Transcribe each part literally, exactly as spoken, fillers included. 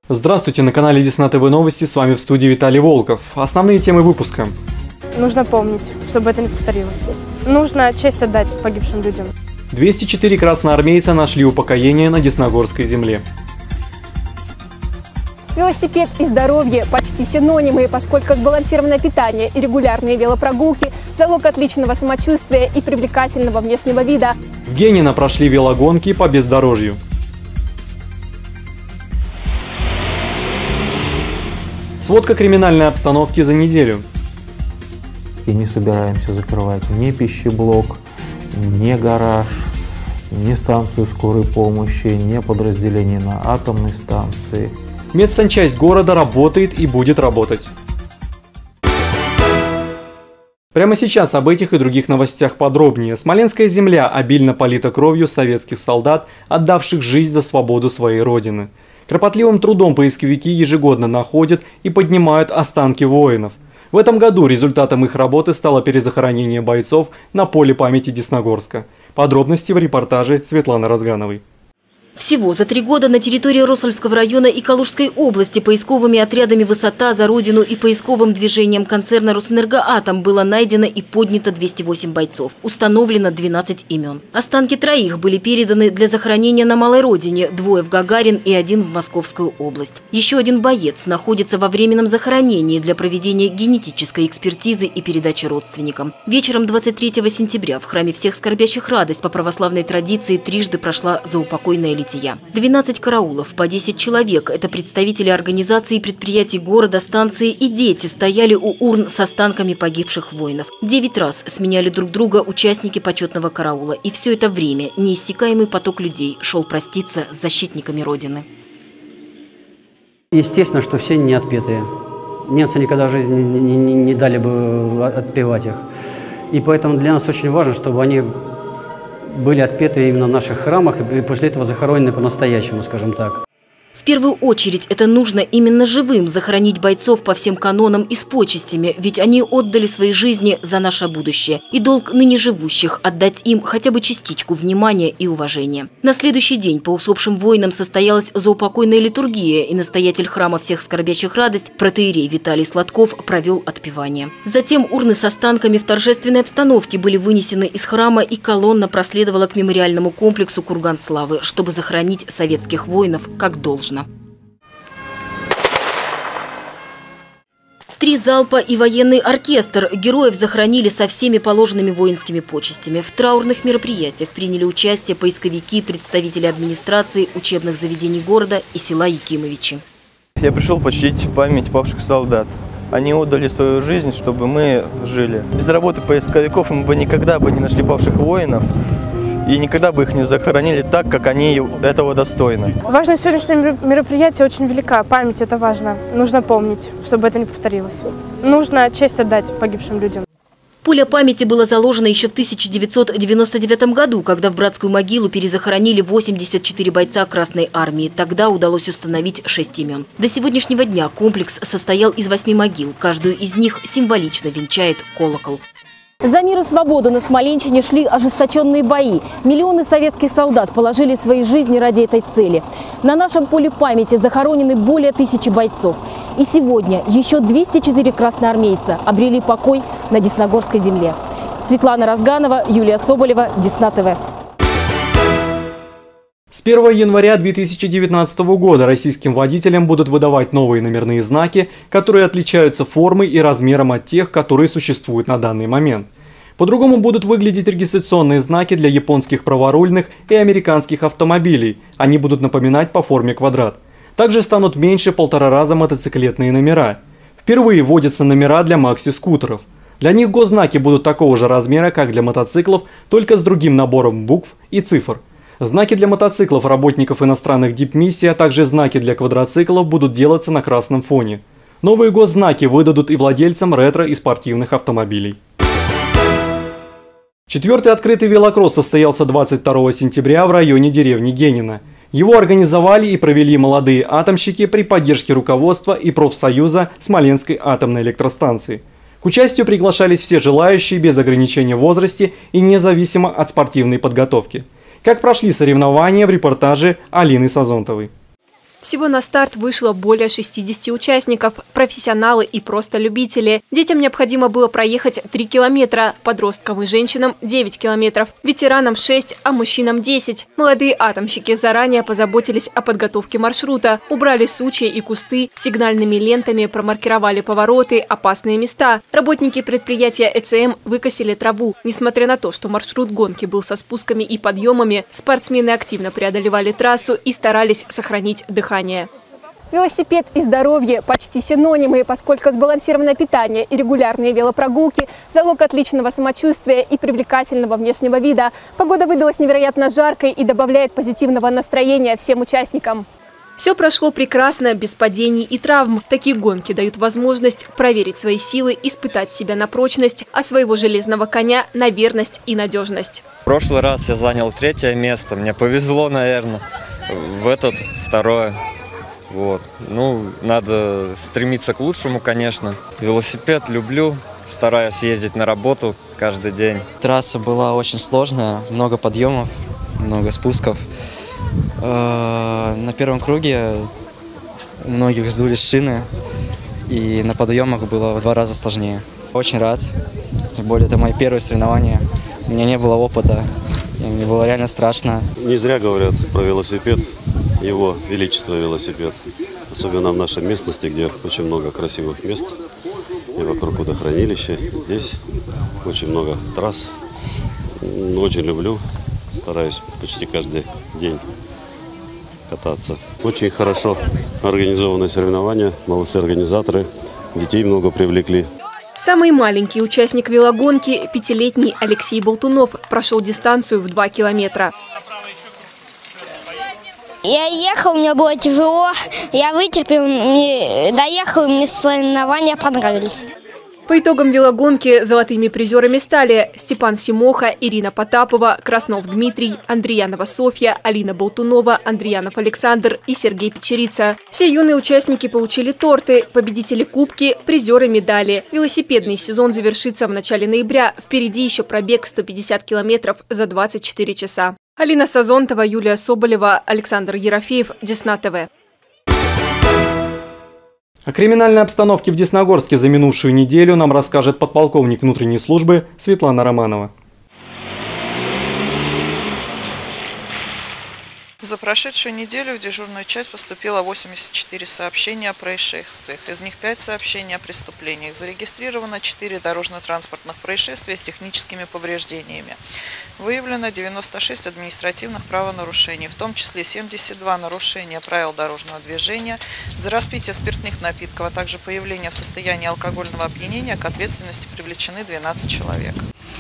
Здравствуйте, на канале Десна ТВ Новости, с вами в студии Виталий Волков. Основные темы выпуска. Нужно помнить, чтобы это не повторилось. Нужно честь отдать погибшим людям. двести четыре красноармейца нашли упокоение на Десногорской земле. Велосипед и здоровье – почти синонимы, поскольку сбалансированное питание и регулярные велопрогулки – залог отличного самочувствия и привлекательного внешнего вида. В Генино прошли велогонки по бездорожью. Сводка криминальной обстановки за неделю. И не собираемся закрывать ни пищеблок, ни гараж, ни станцию скорой помощи, ни подразделение на атомной станции. Медсанчасть города работает и будет работать. Прямо сейчас об этих и других новостях подробнее. Смоленская земля обильно полита кровью советских солдат, отдавших жизнь за свободу своей родины. Кропотливым трудом поисковики ежегодно находят и поднимают останки воинов. В этом году результатом их работы стало перезахоронение бойцов на поле памяти Десногорска. Подробности в репортаже Светланы Разгановой. Всего за три года на территории Рославского района и Калужской области поисковыми отрядами «Высота за Родину» и поисковым движением концерна «Росэнергоатом» было найдено и поднято двести восемь бойцов. Установлено двенадцать имен. Останки троих были переданы для захоронения на Малой Родине, двое в Гагарин и один в Московскую область. Еще один боец находится во временном захоронении для проведения генетической экспертизы и передачи родственникам. Вечером двадцать третьего сентября в храме всех скорбящих радость по православной традиции трижды прошла заупокойная лития. двенадцать караулов, по десять человек – это представители организаций и предприятий города, станции и дети стояли у урн с останками погибших воинов. Девять раз сменяли друг друга участники почетного караула. И все это время неиссякаемый поток людей шел проститься с защитниками Родины. Естественно, что все не отпетые. Немцы никогда в жизни не, не, не дали бы отпевать их. И поэтому для нас очень важно, чтобы они были отпеты именно в наших храмах и после этого захоронены по-настоящему, скажем так. В первую очередь это нужно именно живым захоронить бойцов по всем канонам и с почестями, ведь они отдали свои жизни за наше будущее. И долг ныне живущих – отдать им хотя бы частичку внимания и уважения. На следующий день по усопшим воинам состоялась заупокойная литургия, и настоятель храма всех скорбящих радость протоиерей Виталий Сладков провел отпевание. Затем урны с останками в торжественной обстановке были вынесены из храма, и колонна проследовала к мемориальному комплексу «Курган славы», чтобы захоронить советских воинов как должно. Три залпа и военный оркестр. Героев захоронили со всеми положенными воинскими почестями. В траурных мероприятиях приняли участие поисковики, представители администрации, учебных заведений города и села Якимовичи. Я пришел почтить память павших солдат. Они отдали свою жизнь, чтобы мы жили. Без работы поисковиков мы бы никогда бы не нашли павших воинов. И никогда бы их не захоронили так, как они этого достойны. Важность сегодняшнего мероприятия очень велика. Память – это важно. Нужно помнить, чтобы это не повторилось. Нужно честь отдать погибшим людям. Поле памяти было заложено еще в тысяча девятьсот девяносто девятом году, когда в братскую могилу перезахоронили восемьдесят четыре бойца Красной армии. Тогда удалось установить шесть имен. До сегодняшнего дня комплекс состоял из восьми могил. Каждую из них символично венчает колокол. За мир и свободу на Смоленщине шли ожесточенные бои. Миллионы советских солдат положили свои жизни ради этой цели. На нашем поле памяти захоронены более тысячи бойцов. И сегодня еще двести четыре красноармейца обрели покой на Десногорской земле. Светлана Разганова, Юлия Соболева, Десна ТВ. С первого января две тысячи девятнадцатого года российским водителям будут выдавать новые номерные знаки, которые отличаются формой и размером от тех, которые существуют на данный момент. По-другому будут выглядеть регистрационные знаки для японских праворульных и американских автомобилей. Они будут напоминать по форме квадрат. Также станут меньше полтора раза мотоциклетные номера. Впервые вводятся номера для макси-скутеров. Для них госзнаки будут такого же размера, как для мотоциклов, только с другим набором букв и цифр. Знаки для мотоциклов работников иностранных дипмиссий, а также знаки для квадроциклов будут делаться на красном фоне. Новые госзнаки выдадут и владельцам ретро и спортивных автомобилей. Четвертый открытый велокросс состоялся двадцать второго сентября в районе деревни Генино. Его организовали и провели молодые атомщики при поддержке руководства и профсоюза Смоленской атомной электростанции. К участию приглашались все желающие без ограничения в возрасте и независимо от спортивной подготовки. Как прошли соревнования, в репортаже Алины Сазонтовой. Всего на старт вышло более шестидесяти участников, профессионалы и просто любители. Детям необходимо было проехать три километра, подросткам и женщинам – девять километров, ветеранам – шесть, а мужчинам – десять. Молодые атомщики заранее позаботились о подготовке маршрута, убрали сучья и кусты, сигнальными лентами промаркировали повороты, опасные места. Работники предприятия ЭЦМ выкосили траву. Несмотря на то, что маршрут гонки был со спусками и подъемами, спортсмены активно преодолевали трассу и старались сохранить дыхание. Велосипед и здоровье – почти синонимы, поскольку сбалансированное питание и регулярные велопрогулки – залог отличного самочувствия и привлекательного внешнего вида. Погода выдалась невероятно жаркой и добавляет позитивного настроения всем участникам. Все прошло прекрасно, без падений и травм. Такие гонки дают возможность проверить свои силы, испытать себя на прочность, а своего железного коня – на верность и надежность. В прошлый раз я занял третье место. Мне повезло, наверное. В этот второе. Вот. Ну, надо стремиться к лучшему, конечно. Велосипед люблю. Стараюсь ездить на работу каждый день. Трасса была очень сложная. Много подъемов, много спусков. На первом круге у многих сдулись шины, и на подъемах было в два раза сложнее. Очень рад, тем более это мои первые соревнования, у меня не было опыта, и мне было реально страшно. Не зря говорят про велосипед, его величество велосипед, особенно в нашей местности, где очень много красивых мест, и вокруг водохранилища, здесь очень много трасс, очень люблю, стараюсь почти каждый день кататься. Очень хорошо организованные соревнования, молодцы организаторы, детей много привлекли. Самый маленький участник велогонки, пятилетний Алексей Болтунов, прошел дистанцию в два километра. Я ехал, мне было тяжело, я вытерпел, мне доехал, мне соревнования понравились. По итогам велогонки золотыми призерами стали Степан Симоха, Ирина Потапова, Краснов Дмитрий, Андриянова Софья, Алина Болтунова, Андриянов Александр и Сергей Печерица. Все юные участники получили торты, победители кубки, призеры медали. Велосипедный сезон завершится в начале ноября. Впереди еще пробег сто пятьдесят километров за двадцать четыре часа. Алина Сазонтова, Юлия Соболева, Александр Ерофеев, Десна ТВ. О криминальной обстановке в Десногорске за минувшую неделю нам расскажет подполковник внутренней службы Светлана Романова. За прошедшую неделю в дежурную часть поступило восемьдесят четыре сообщения о происшествиях. Из них пять сообщений о преступлениях. Зарегистрировано четыре дорожно-транспортных происшествия с техническими повреждениями. Выявлено девяносто шесть административных правонарушений, в том числе семьдесят два нарушения правил дорожного движения. За распитие спиртных напитков, а также появление в состоянии алкогольного опьянения к ответственности привлечены двенадцать человек.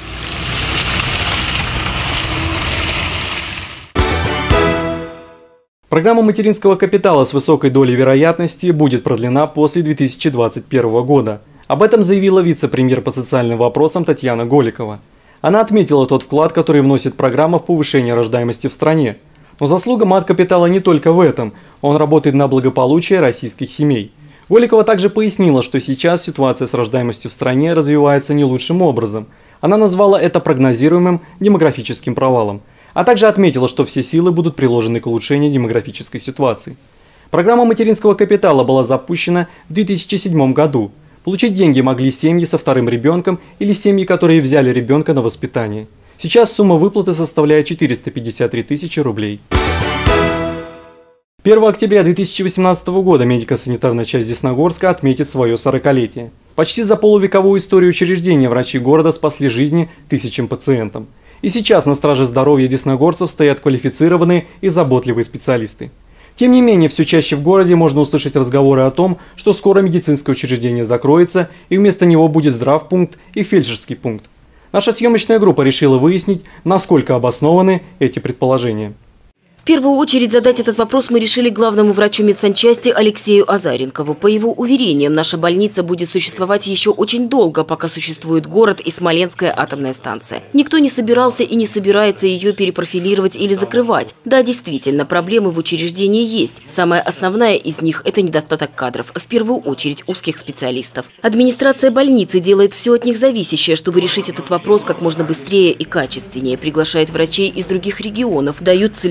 Программа материнского капитала с высокой долей вероятности будет продлена после две тысячи двадцать первого года. Об этом заявила вице-премьер по социальным вопросам Татьяна Голикова. Она отметила тот вклад, который вносит программа в повышение рождаемости в стране. Но заслуга мат-капитала не только в этом. Он работает на благополучие российских семей. Голикова также пояснила, что сейчас ситуация с рождаемостью в стране развивается не лучшим образом. Она назвала это прогнозируемым демографическим провалом. А также отметила, что все силы будут приложены к улучшению демографической ситуации. Программа материнского капитала была запущена в две тысячи седьмом году. Получить деньги могли семьи со вторым ребенком или семьи, которые взяли ребенка на воспитание. Сейчас сумма выплаты составляет четыреста пятьдесят три тысячи рублей. первого октября две тысячи восемнадцатого года медико-санитарная часть Десногорска отметит свое сорокалетие. Почти за полувековую историю учреждения врачи города спасли жизни тысячам пациентам. И сейчас на страже здоровья десногорцев стоят квалифицированные и заботливые специалисты. Тем не менее, все чаще в городе можно услышать разговоры о том, что скоро медицинское учреждение закроется и вместо него будет здравпункт и фельдшерский пункт. Наша съемочная группа решила выяснить, насколько обоснованы эти предположения. В первую очередь задать этот вопрос мы решили главному врачу медсанчасти Алексею Азаренкову. По его уверениям, наша больница будет существовать еще очень долго, пока существует город и Смоленская атомная станция. Никто не собирался и не собирается ее перепрофилировать или закрывать. Да, действительно, проблемы в учреждении есть. Самая основная из них – это недостаток кадров, в первую очередь узких специалистов. Администрация больницы делает все от них зависящее, чтобы решить этот вопрос как можно быстрее и качественнее. Приглашает врачей из других регионов, дают целевые направления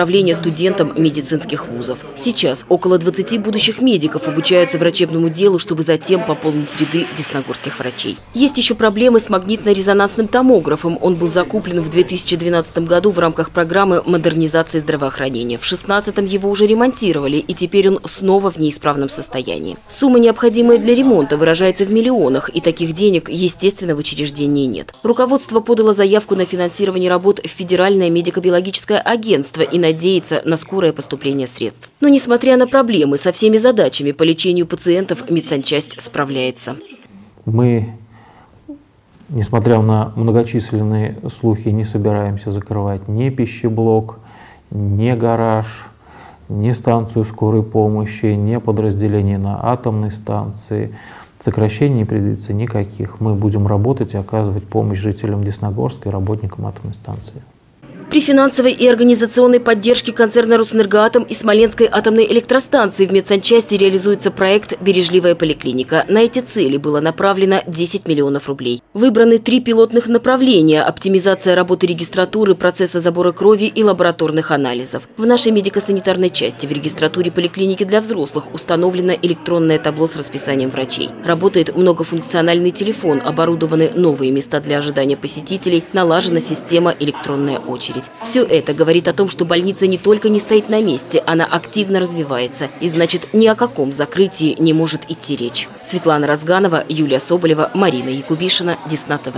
направления студентам медицинских вузов. Сейчас около двадцати будущих медиков обучаются врачебному делу, чтобы затем пополнить ряды десногорских врачей. Есть еще проблемы с магнитно-резонансным томографом. Он был закуплен в две тысячи двенадцатом году в рамках программы модернизации здравоохранения. В две тысячи шестнадцатом его уже ремонтировали, и теперь он снова в неисправном состоянии. Сумма, необходимая для ремонта, выражается в миллионах, и таких денег, естественно, в учреждении нет. Руководство подало заявку на финансирование работ в Федеральное медико-биологическое агентство и надеется на скорое поступление средств. Но, несмотря на проблемы со всеми задачами по лечению пациентов, медсанчасть справляется. Мы, несмотря на многочисленные слухи, не собираемся закрывать ни пищеблок, ни гараж, ни станцию скорой помощи, ни подразделение на атомной станции. Сокращений не предвидится никаких. Мы будем работать и оказывать помощь жителям Десногорска и работникам атомной станции. При финансовой и организационной поддержке концерна «Росэнергоатом» и Смоленской атомной электростанции в медсанчасти реализуется проект «Бережливая поликлиника». На эти цели было направлено десять миллионов рублей. Выбраны три пилотных направления – оптимизация работы регистратуры, процесса забора крови и лабораторных анализов. В нашей медико-санитарной части в регистратуре поликлиники для взрослых установлено электронное табло с расписанием врачей. Работает многофункциональный телефон, оборудованы новые места для ожидания посетителей, налажена система «Электронная очередь». Все это говорит о том, что больница не только не стоит на месте, она активно развивается. И значит, ни о каком закрытии не может идти речь. Светлана Разганова, Юлия Соболева, Марина Якубишина, Десна ТВ.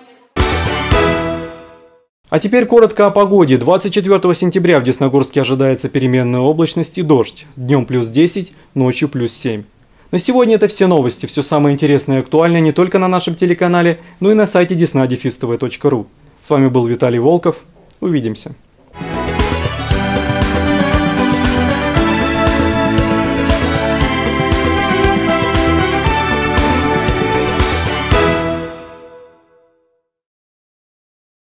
А теперь коротко о погоде. двадцать четвёртого сентября в Десногорске ожидается переменная облачность и дождь. Днем плюс десять, ночью плюс семь. На сегодня это все новости. Все самое интересное и актуальное не только на нашем телеканале, но и на сайте десна дефис тэ вэ точка ру. С вами был Виталий Волков. Увидимся.